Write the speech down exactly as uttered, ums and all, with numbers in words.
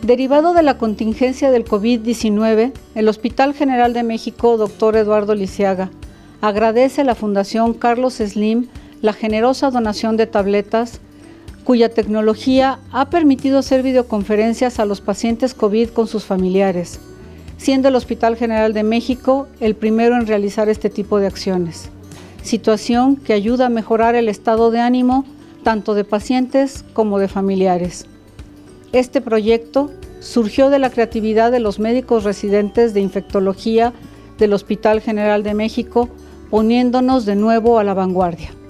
Derivado de la contingencia del COVID diecinueve, el Hospital General de México, doctor Eduardo Lisiaga, agradece a la Fundación Carlos Slim la generosa donación de tabletas, cuya tecnología ha permitido hacer videoconferencias a los pacientes COVID con sus familiares, siendo el Hospital General de México el primero en realizar este tipo de acciones, situación que ayuda a mejorar el estado de ánimo tanto de pacientes como de familiares. Este proyecto surgió de la creatividad de los médicos residentes de infectología del Hospital General de México, poniéndonos de nuevo a la vanguardia.